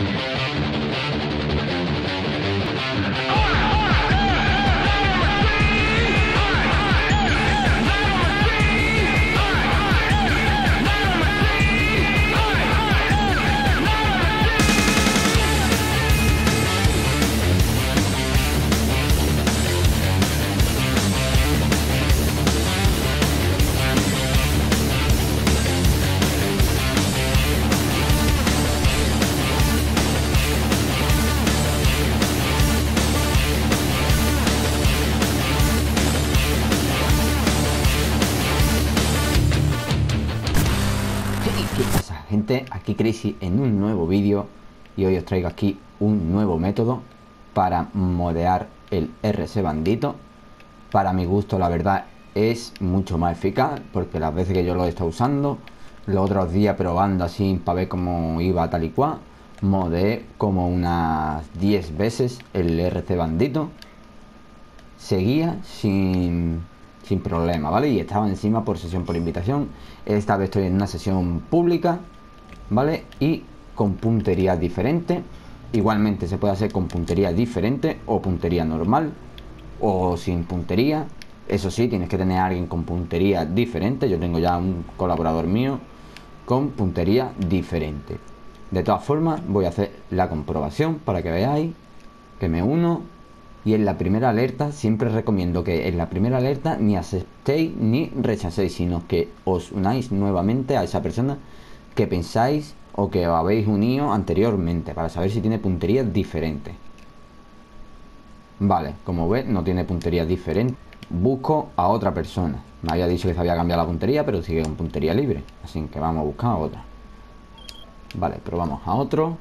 ¿Qué pasa, gente? Aquí Crazy en un nuevo vídeo y hoy os traigo aquí un nuevo método para modear el RC Bandito. Para mi gusto, la verdad, es mucho más eficaz porque las veces que yo lo he estado usando, los otros días probando así para ver cómo iba tal y cual, modeé como unas 10 veces el RC Bandito. Seguía sin problema, ¿vale? Y estaba encima por sesión por invitación. Esta vez estoy en una sesión pública, ¿vale? Y con puntería diferente. Igualmente se puede hacer con puntería diferente o puntería normal o sin puntería. Eso sí, tienes que tener a alguien con puntería diferente. Yo tengo ya un colaborador mío con puntería diferente. De todas formas, voy a hacer la comprobación para que veáis que me uno. Y en la primera alerta, siempre recomiendo que en la primera alerta ni aceptéis ni rechacéis, sino que os unáis nuevamente a esa persona que pensáis o que os habéis unido anteriormente para saber si tiene punterías diferentes. Vale, como ves, no tiene punterías diferentes. Busco a otra persona. Me había dicho que se había cambiado la puntería, pero sigue con puntería libre. Así que vamos a buscar a otra. Vale, probamos a otro.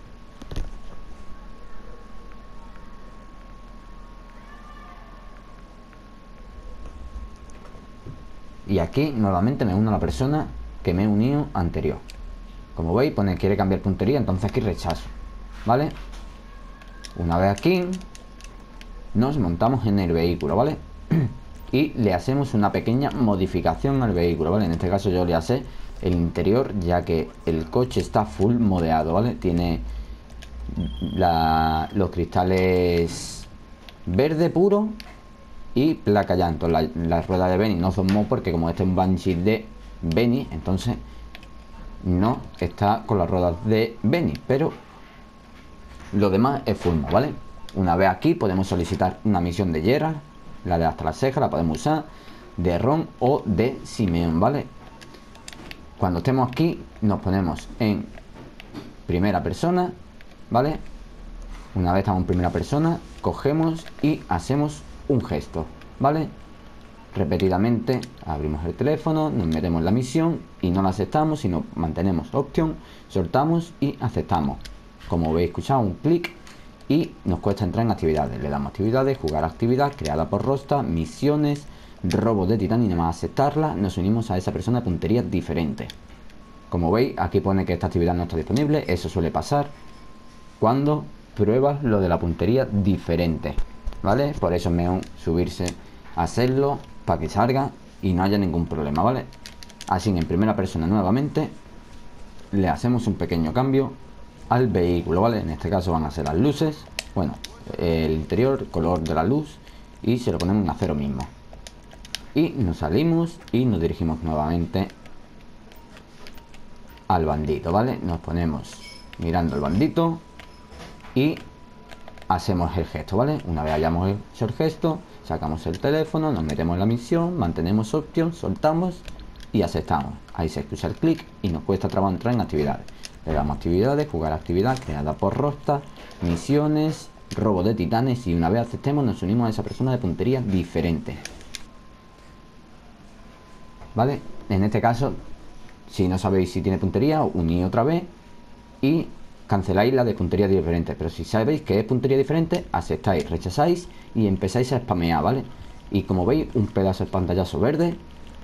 Y aquí nuevamente me uno a la persona que me he unido anterior. Como veis, pone quiere cambiar puntería, entonces aquí rechazo, ¿vale? Una vez aquí, nos montamos en el vehículo, ¿vale? Y le hacemos una pequeña modificación al vehículo, ¿vale? En este caso yo le hace el interior, ya que el coche está full modeado, ¿vale? Tiene los cristales verde puro y placa llanto. Las ruedas de Benny no son mod porque como este es un Banshee de Benny, entonces no está con las ruedas de Benny, pero lo demás es full mod, ¿vale? Una vez aquí podemos solicitar una misión de Gerald, la de hasta la ceja la podemos usar, de Ron o de Simeon, ¿vale? Cuando estemos aquí nos ponemos en primera persona, ¿vale? Una vez estamos en primera persona, cogemos y hacemos un gesto, ¿vale? Repetidamente abrimos el teléfono, nos metemos en la misión y no la aceptamos, sino mantenemos opción, soltamos y aceptamos. Como veis, escuchado un clic y nos cuesta entrar en actividades. Le damos actividades, jugar actividad creada por Rosta, misiones, robo de titán y nada más aceptarla, nos unimos a esa persona de puntería diferente. Como veis, aquí pone que esta actividad no está disponible. Eso suele pasar cuando pruebas lo de la puntería diferente, ¿vale? Por eso es mejor subirse a hacerlo para que salga y no haya ningún problema, ¿vale? Así en primera persona nuevamente le hacemos un pequeño cambio al vehículo, ¿vale? En este caso van a ser las luces, bueno, el interior, color de la luz, y se lo ponemos en acero mismo. Y nos salimos y nos dirigimos nuevamente al bandito, ¿vale? Nos ponemos mirando el bandito y hacemos el gesto, ¿vale? Una vez hayamos hecho el gesto, sacamos el teléfono, nos metemos en la misión, mantenemos opción, soltamos y aceptamos. Ahí se escucha el clic y nos cuesta trabajo entrar en actividades. Le damos actividades, jugar actividad creada por Rosta, misiones, robo de titanes, y una vez aceptemos nos unimos a esa persona de puntería diferente, ¿vale? En este caso, si no sabéis si tiene puntería, uní otra vez y canceláis la de puntería diferente. Pero si sabéis que es puntería diferente, aceptáis, rechazáis y empezáis a spamear, ¿vale? Y como veis, un pedazo de pantallazo verde.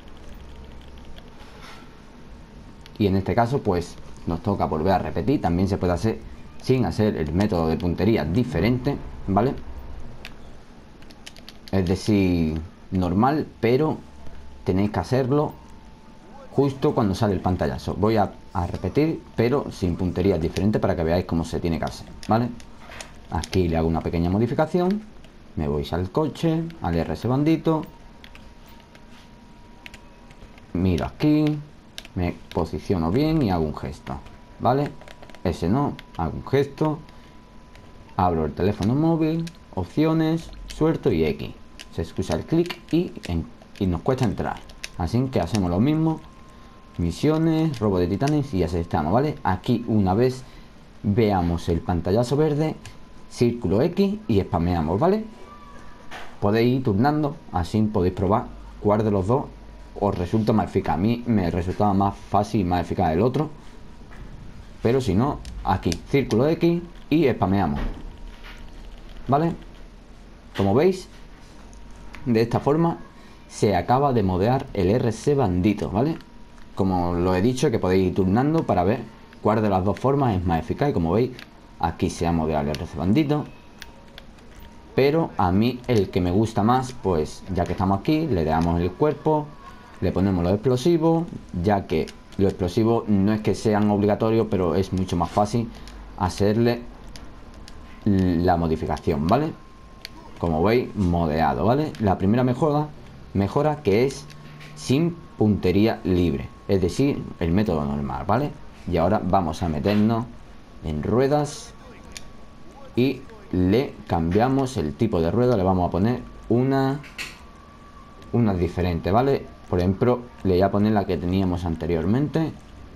Y en este caso, pues nos toca volver a repetir. También se puede hacer sin hacer el método de puntería diferente, ¿vale? Es decir, normal, pero tenéis que hacerlo justo cuando sale el pantallazo. Voy a repetir, pero sin punterías diferentes para que veáis cómo se tiene que hacer, ¿vale? Aquí le hago una pequeña modificación. Me voy al coche, al RS bandito. Miro aquí, me posiciono bien y hago un gesto, ¿vale? Ese no, hago un gesto. Abro el teléfono móvil, opciones, suelto y X. Se escucha el clic y nos cuesta entrar. Así que hacemos lo mismo. Misiones, robo de titanes y aceptamos, ¿vale? Aquí una vez veamos el pantallazo verde, círculo X y spameamos, ¿vale? Podéis ir turnando, así podéis probar cuál de los dos os resulta más eficaz. A mí me resultaba más fácil y más eficaz el otro, pero si no, aquí, círculo X y spameamos, ¿vale? Como veis, de esta forma se acaba de modear el RC bandito, ¿vale? Como lo he dicho, que podéis ir turnando para ver cuál de las dos formas es más eficaz. Y como veis, aquí se ha modeado el RC bandito, pero a mí el que me gusta más, pues ya que estamos aquí, le damos el cuerpo, le ponemos los explosivos, ya que los explosivos no es que sean obligatorios, pero es mucho más fácil hacerle la modificación, ¿vale? Como veis, modeado, ¿vale? La primera mejora que es sin puntería libre, es decir, el método normal, ¿vale? Y ahora vamos a meternos en ruedas y le cambiamos el tipo de rueda. Le vamos a poner una diferente, ¿vale? Por ejemplo, le voy a poner la que teníamos anteriormente,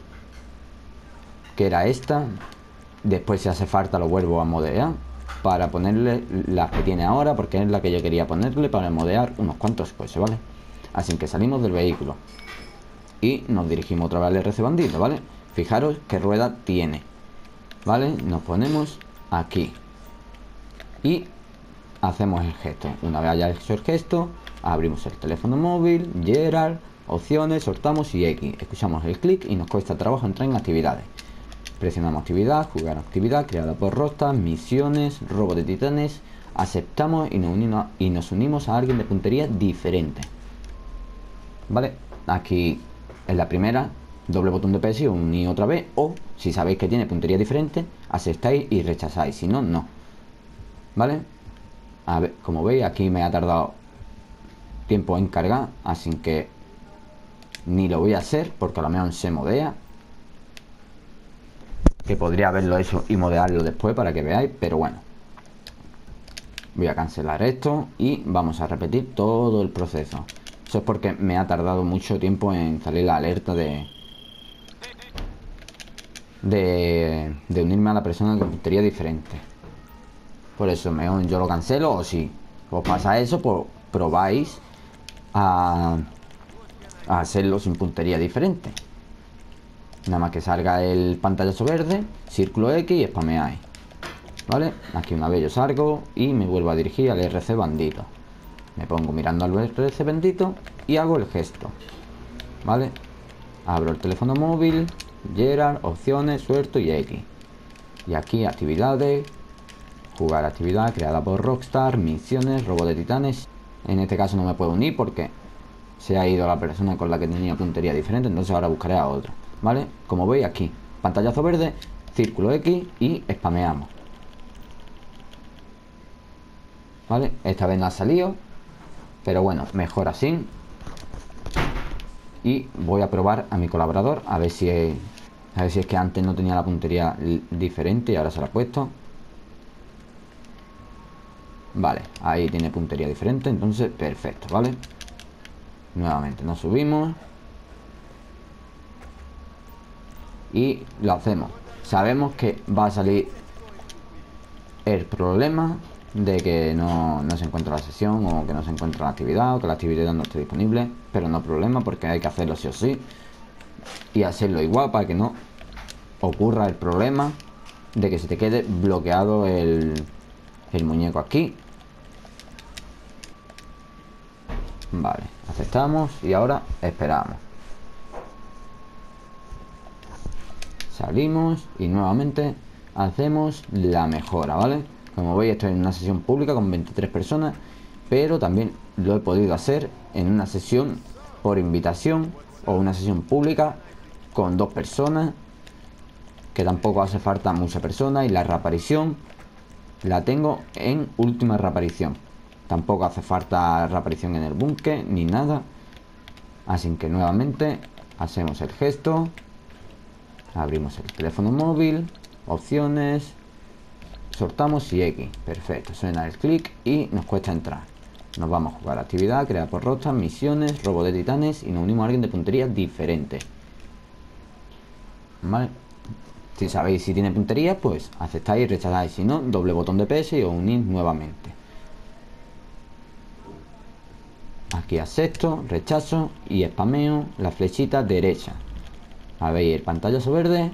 que era esta. Después, si hace falta, lo vuelvo a modear para ponerle la que tiene ahora, porque es la que yo quería ponerle para modear unos cuantos coches, ¿vale? Así que salimos del vehículo y nos dirigimos otra vez al RC bandito, ¿vale? Fijaros qué rueda tiene, ¿vale? Nos ponemos aquí y hacemos el gesto. Una vez haya hecho el gesto, abrimos el teléfono móvil, Gerald, opciones, soltamos y X. Escuchamos el clic y nos cuesta trabajo entrar en actividades. Presionamos actividad, jugar actividad creada por Rockstar, misiones, robo de titanes. Aceptamos y nos unimos a alguien de puntería diferente, ¿vale? Aquí en la primera, doble botón de presión, unir otra vez, o si sabéis que tiene puntería diferente, aceptáis y rechazáis, si no, no, ¿vale? A ver, como veis, aquí me ha tardado tiempo en cargar, así que ni lo voy a hacer porque a lo mejor se modea, que podría haberlo hecho y modearlo después para que veáis, pero bueno, voy a cancelar esto y vamos a repetir todo el proceso. Eso es porque me ha tardado mucho tiempo en salir la alerta de unirme a la persona de puntería diferente. Por eso mejor yo lo cancelo, o si os pasa eso, pues probáis a hacerlo sin puntería diferente. Nada más que salga el pantallazo verde, círculo X y spameáis, ¿vale? Aquí una vez yo salgo y me vuelvo a dirigir al RC bandito. Me pongo mirando al RC bandito y hago el gesto, ¿vale? Abro el teléfono móvil, Gerald, opciones, suelto y X. Y aquí actividades, jugar actividad creada por Rockstar, misiones, robo de titanes. En este caso no me puedo unir porque se ha ido la persona con la que tenía puntería diferente, entonces ahora buscaré a otra, ¿vale? Como veis aquí, pantallazo verde, círculo X y spameamos, ¿vale? Esta vez no ha salido, pero bueno, mejor así. Y voy a probar a mi colaborador a ver si es que antes no tenía la puntería diferente y ahora se la ha puesto. Vale, ahí tiene puntería diferente, entonces perfecto, ¿vale? Nuevamente nos subimos y lo hacemos. Sabemos que va a salir el problema de que no se encuentra la sesión, o que no se encuentra la actividad, o que la actividad no esté disponible, pero no problema porque hay que hacerlo sí o sí y hacerlo igual para que no ocurra el problema de que se te quede bloqueado el muñeco aquí. Vale, aceptamos y ahora esperamos. Salimos y nuevamente hacemos la mejora, ¿vale? Como veis, estoy en una sesión pública con 23 personas, pero también lo he podido hacer en una sesión por invitación o una sesión pública con 2 personas, que tampoco hace falta mucha persona. Y la reaparición la tengo en última reaparición, tampoco hace falta reaparición en el búnker ni nada. Así que nuevamente hacemos el gesto, abrimos el teléfono móvil, opciones, soltamos y X. Perfecto, suena el clic y nos cuesta entrar. Nos vamos a jugar actividad, crear por rostras, misiones, robo de titanes y nos unimos a alguien de puntería diferente. Vale. Si sabéis si tiene puntería, pues aceptáis y rechazáis. Si no, doble botón de PS y os unís nuevamente. Aquí acepto, rechazo y spameo la flechita derecha. Veis el pantallazo verde.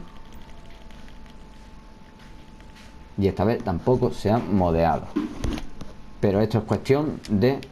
Y esta vez tampoco se ha modeado. Pero esto es cuestión de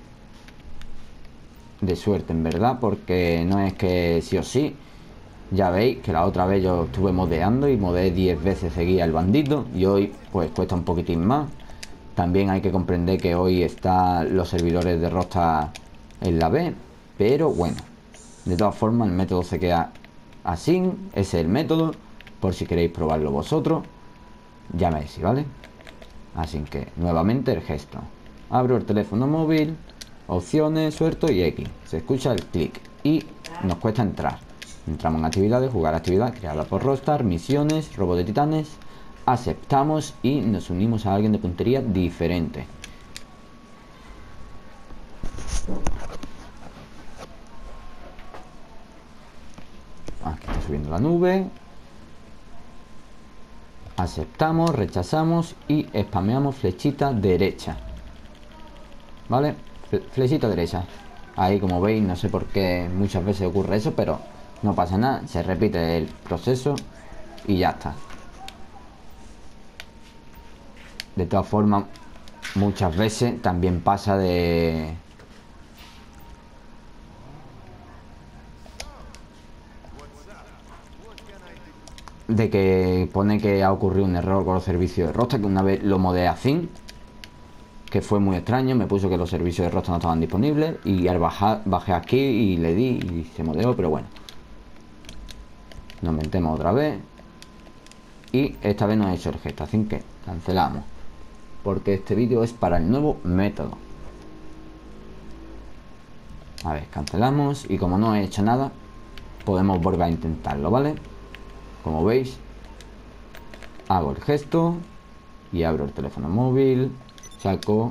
suerte, en verdad, porque no es que sí o sí. Ya veis que la otra vez yo estuve modeando y modeé 10 veces seguía el bandito, y hoy pues cuesta un poquitín más. También hay que comprender que hoy están los servidores de Rostar en la B, pero bueno, de todas formas el método se queda así. Ese es el método, por si queréis probarlo vosotros, ya me decís, ¿vale? Así que nuevamente el gesto, abro el teléfono móvil, opciones, suelto y X. Se escucha el clic y nos cuesta entrar. Entramos en actividades, jugar actividad creada por Rostar, misiones, robo de titanes, aceptamos y nos unimos a alguien de puntería diferente. Aquí está subiendo la nube. Aceptamos, rechazamos y spameamos flechita derecha. ¿Vale? Flechita derecha. Ahí, como veis, no sé por qué muchas veces ocurre eso, pero no pasa nada, se repite el proceso y ya está. De todas formas, muchas veces también pasa de que pone que ha ocurrido un error con los servicios de Rostar, que una vez lo modeé así, que fue muy extraño. Me puso que los servicios de Rostar no estaban disponibles y al bajé aquí y le di y se modeó, pero bueno. Nos metemos otra vez y esta vez no he hecho el gesto, así que cancelamos, porque este vídeo es para el nuevo método. A ver, cancelamos y como no he hecho nada, podemos volver a intentarlo, ¿vale? Como veis, hago el gesto y abro el teléfono móvil, saco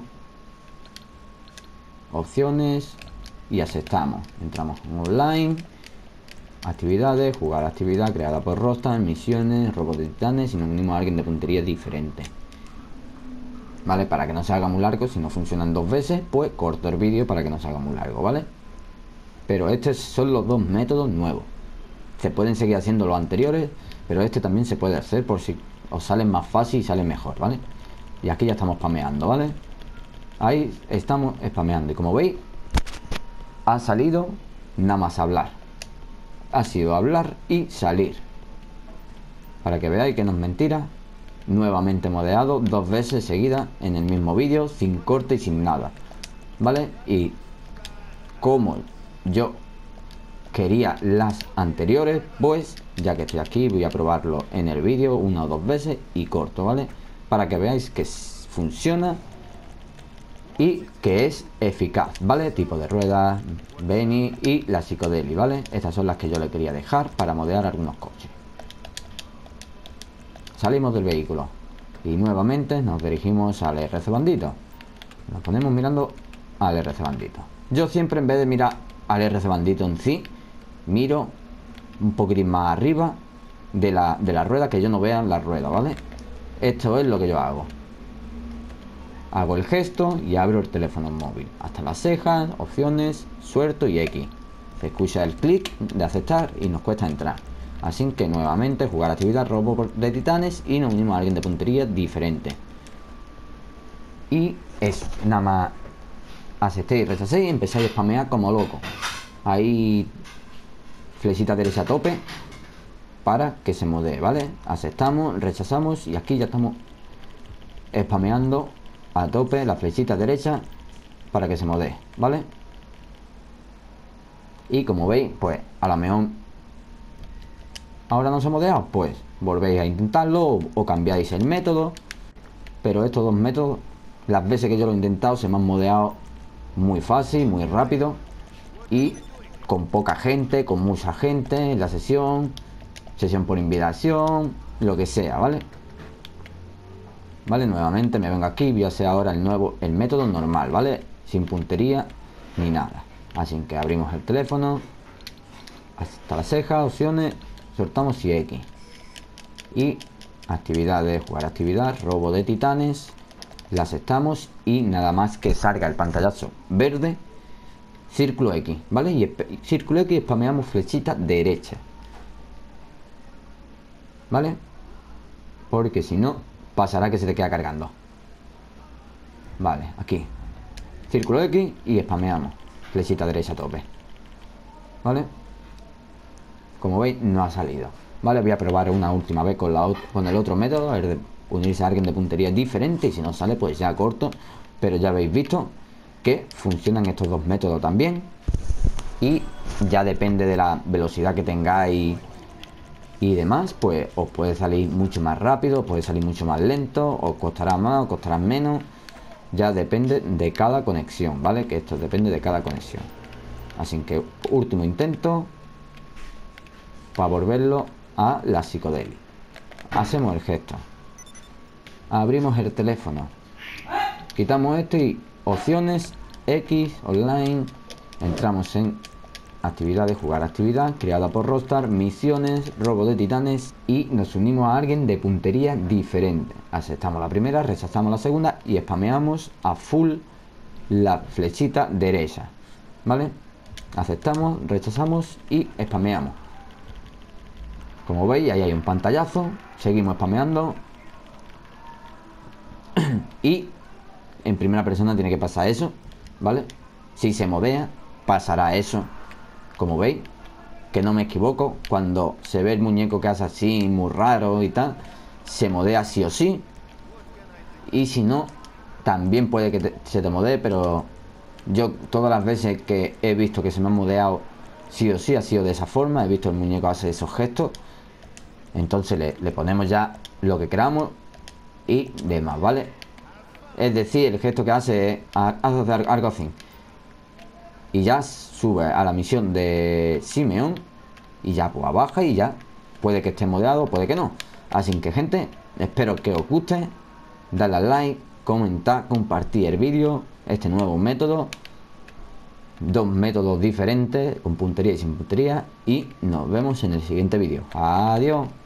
opciones y aceptamos. Entramos en online, actividades, jugar actividad creada por Rostar, misiones, robo de titanes y nos unimos a alguien de puntería diferente. ¿Vale? Para que no se haga muy largo, si no funcionan 2 veces, pues corto el vídeo para que no se haga muy largo, ¿vale? Pero estos son los 2 métodos nuevos. Se pueden seguir haciendo los anteriores, pero este también se puede hacer por si os sale más fácil y sale mejor, ¿vale? Y aquí ya estamos spameando, ¿vale? Ahí estamos spameando y como veis, ha salido nada más hablar. Ha sido hablar y salir. Para que veáis que no es mentira. Nuevamente modeado 2 veces seguidas en el mismo vídeo, sin corte y sin nada, ¿vale? Y como yo quería las anteriores, pues ya que estoy aquí voy a probarlo en el vídeo 1 o 2 veces y corto, ¿vale? Para que veáis que funciona y que es eficaz, ¿vale? Tipo de ruedas, Benny y la Psicodeli, ¿vale? Estas son las que yo le quería dejar para modear algunos coches. Salimos del vehículo y nuevamente nos dirigimos al RC Bandito. Nos ponemos mirando al RC Bandito. Yo siempre, en vez de mirar al RC Bandito en sí, miro un poquitín más arriba de la rueda, que yo no vea la rueda, ¿vale? Esto es lo que yo hago. Hago el gesto y abro el teléfono móvil hasta las cejas, opciones, suelto y X. Se escucha el clic de aceptar y nos cuesta entrar. Así que nuevamente jugar actividad, robo de titanes y nos unimos a alguien de puntería diferente. Y es nada más acepté y rechacé y empezáis a spamear como loco. Ahí flechita derecha a tope para que se modee, ¿vale? Aceptamos, rechazamos y aquí ya estamos spameando a tope la flechita derecha para que se modee, ¿vale? Y como veis, pues a lo mejor ahora no se ha modeado, pues volvéis a intentarlo o cambiáis el método. Pero estos dos métodos, las veces que yo lo he intentado, se me han modeado muy fácil, muy rápido y con poca gente, con mucha gente en la sesión por invitación, lo que sea, ¿vale? Vale, nuevamente me vengo aquí, voy a hacer ahora el método normal, ¿vale? Sin puntería ni nada. Así que abrimos el teléfono, hasta la ceja, opciones, soltamos y X. Y actividades, jugar actividad, robo de titanes, la aceptamos y nada más que salga el pantallazo verde, círculo X, ¿vale? Y círculo X, spameamos flechita derecha, ¿vale? Porque si no, pasará que se te queda cargando. Vale, aquí círculo X y spameamos flechita derecha a tope, ¿vale? Como veis, no ha salido. Vale, voy a probar una última vez con el otro método, a ver, de unirse a alguien de puntería diferente. Y si no sale, pues ya corto. Pero ya habéis visto que funcionan estos dos métodos también. Y ya depende de la velocidad que tengáis y demás, pues os puede salir mucho más rápido, os puede salir mucho más lento, os costará más, os costará menos. Ya depende de cada conexión, ¿vale? Que esto depende de cada conexión. Así que último intento para volverlo a la psicodelia. Hacemos el gesto, abrimos el teléfono, quitamos esto y opciones X, online, entramos en actividades, jugar actividad creada por Rockstar, misiones, robo de titanes y nos unimos a alguien de puntería diferente. Aceptamos la primera, rechazamos la segunda y spameamos a full la flechita derecha, ¿vale? Aceptamos, rechazamos y spameamos. Como veis, ahí hay un pantallazo, seguimos spameando y en primera persona tiene que pasar eso, ¿vale? Si se modea, pasará eso. Como veis, que no me equivoco, cuando se ve el muñeco que hace así, muy raro y tal, se modea sí o sí. Y si no, también puede que se te modee, pero yo todas las veces que he visto que se me han modeado sí o sí, ha sido de esa forma. He visto el muñeco hacer esos gestos. Entonces le ponemos ya lo que queramos y demás, ¿vale? Es decir, el gesto que hace es hacer algo así y ya sube a la misión de Simeon y ya pues baja y ya puede que esté modeado, puede que no. Así que, gente, espero que os guste. Dale al like, comentar, compartir el vídeo. Este nuevo método, dos métodos diferentes, con puntería y sin puntería. Y nos vemos en el siguiente vídeo. Adiós.